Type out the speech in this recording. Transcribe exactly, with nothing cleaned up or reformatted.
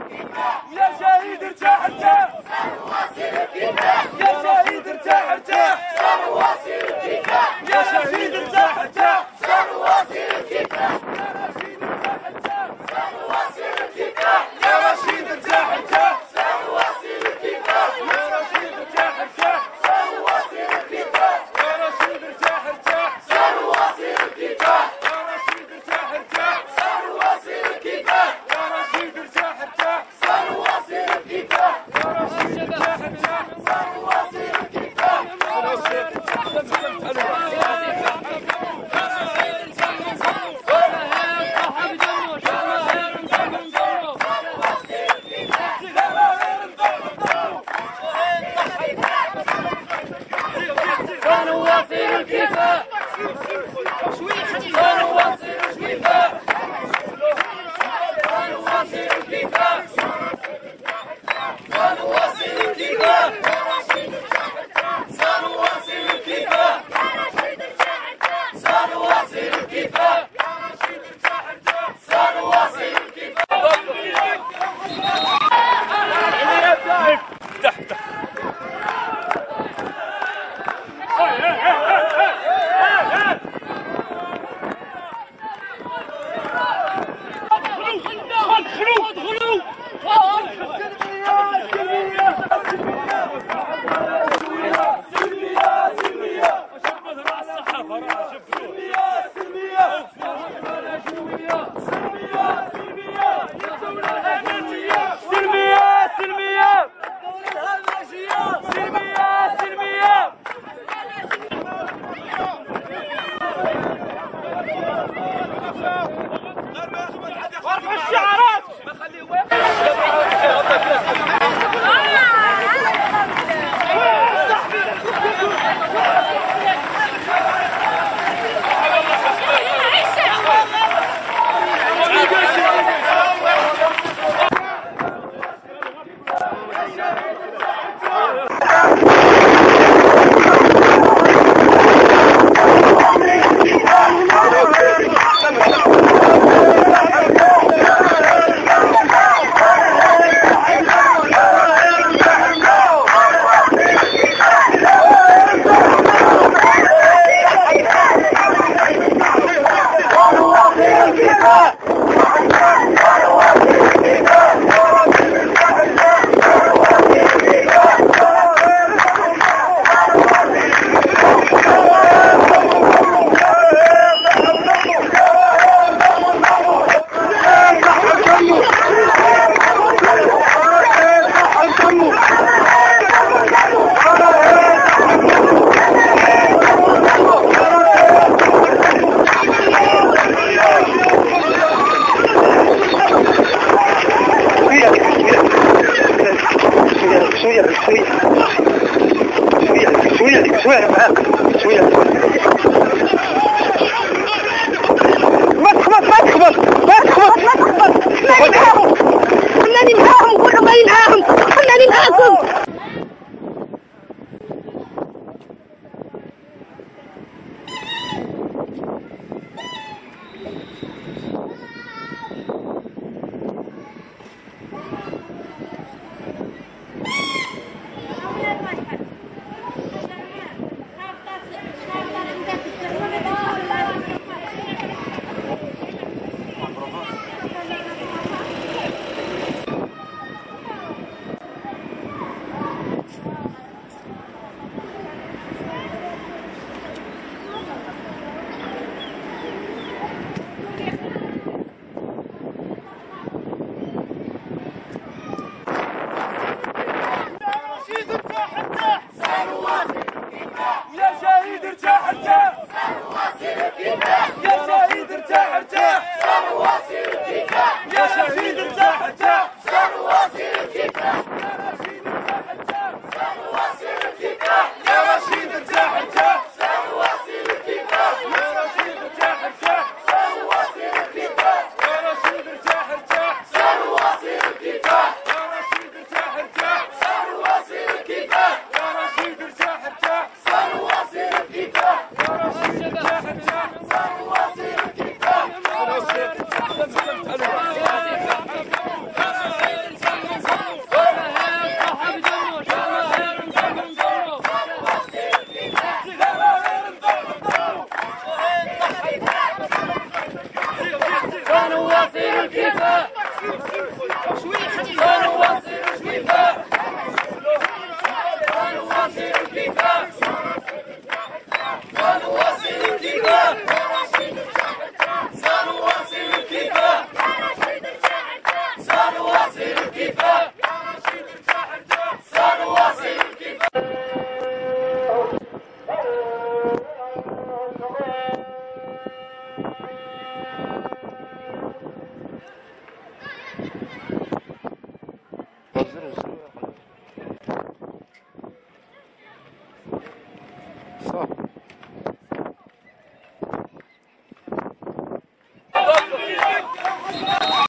يا شهيد ارتاح ارتاح سنواصل الكفاح يا شهيد ارتاح ارتاح سنواصل الكفاح يا شهيد ارتاح ارتاح سنواصل الكفاح يا رشيد ارتاح ارتاح سنواصل الكفاح يا رشيد ارتاح ارتاح سنواصل الكفاح يا رشيد ارتاح ارتاح سنواصل الكفاح يا رشيد ارتاح ارتاح سنواصل الكفاح يا رشيد ارتاح ارتاح سنواصل الكفاح يا رشيد ارتاح ارتاح سنواصل الكفاح سنواصل الكفاح سنواصل الكفاح سنواصل الكفاح سنواصل الكفاح سنواصل الكفاح سنواصل